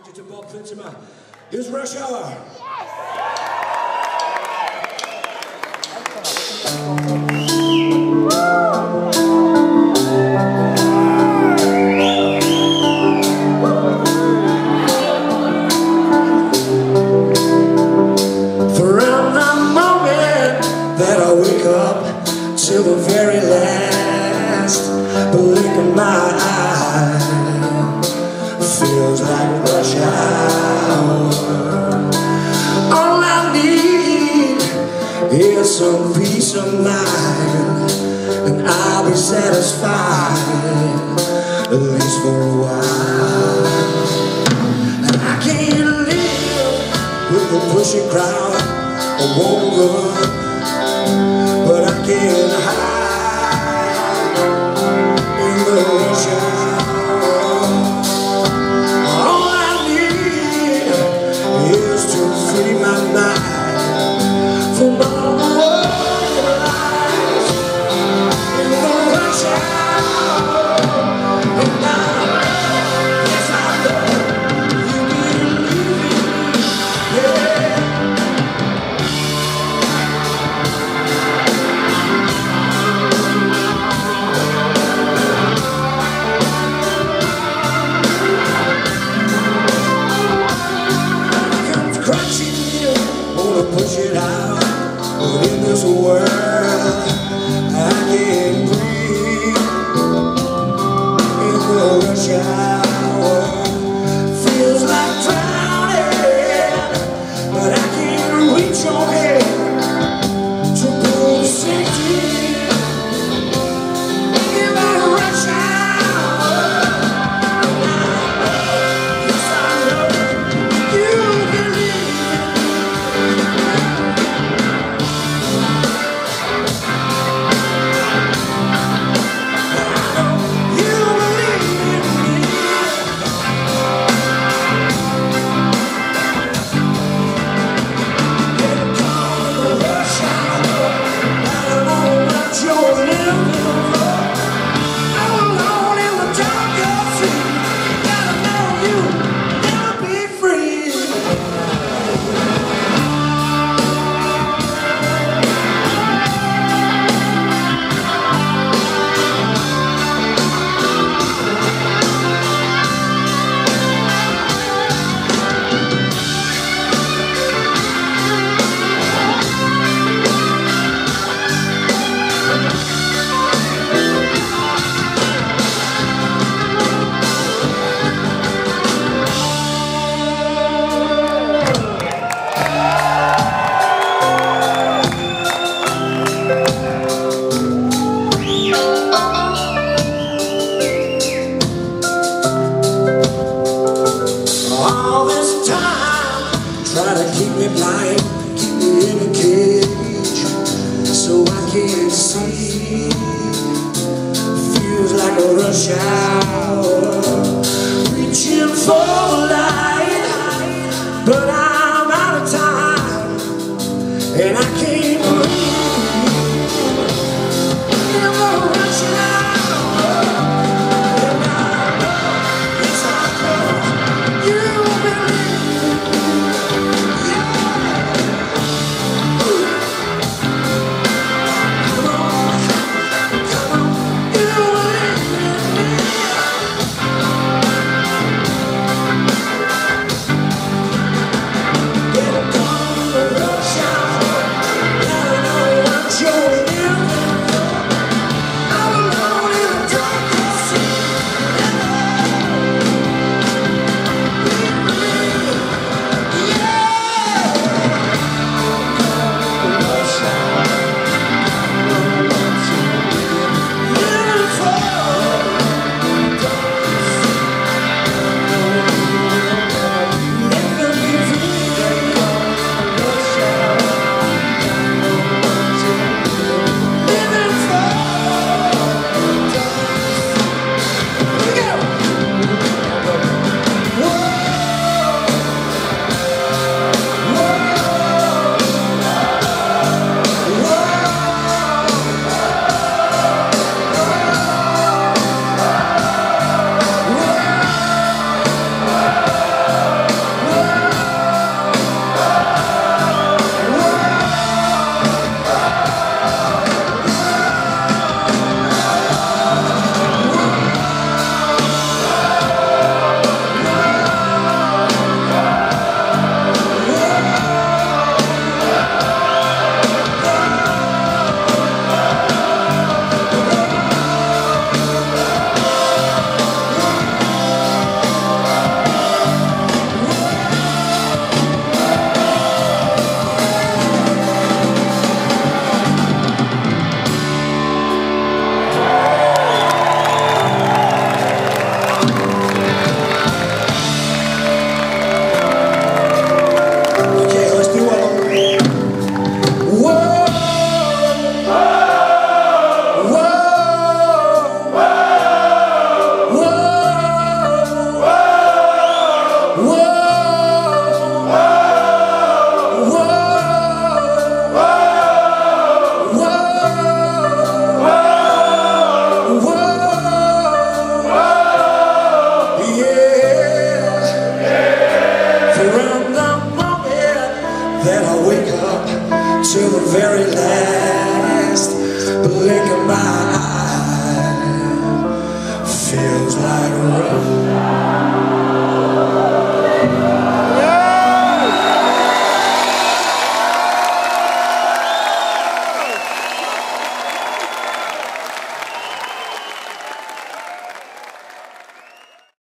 to Bob Fintimer. Here's Rush Hour. From the moment that I wake up till the very last blink of my eye, feels like rush hour. All I need is some peace of mind, and I'll be satisfied, at least for a while. And I can't live with the pushing crowd, I won't run, but I can't hide in the rush hour. All I need is to free my mind from all the world's lies in the rush hour. And yes, I know you believe me, yeah. Push it out, but in this world I can't breathe. In the rush hour, feels like drowning, but I can't reach your hand to pull the safety. In the rush hour, yes I know you believe. Try to keep me blind, keep me in a cage, so I can't see. Feels like a rush hour, reaching for the light, but I'm out of time, and I can't breathe. In the rush hour, and I know, yes I know, you believe. I don't know Then I wake up to the very last blink of my eye. Feels like a rough